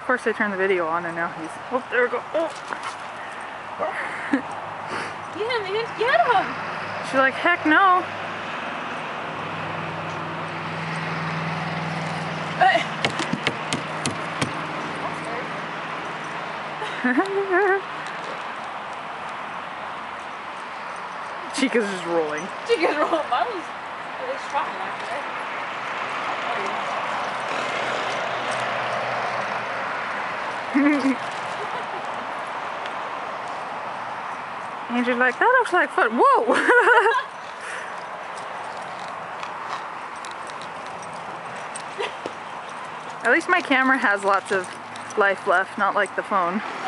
course I turned the video on and now he's... Oh, there we go. Oh. Get him, man. Get him! She's like, heck no. Chica's just rolling. Chica's rolling. Mine was really strong actually. Andrew's like, that looks like foot. Whoa! At least my camera has lots of life left, not like the phone.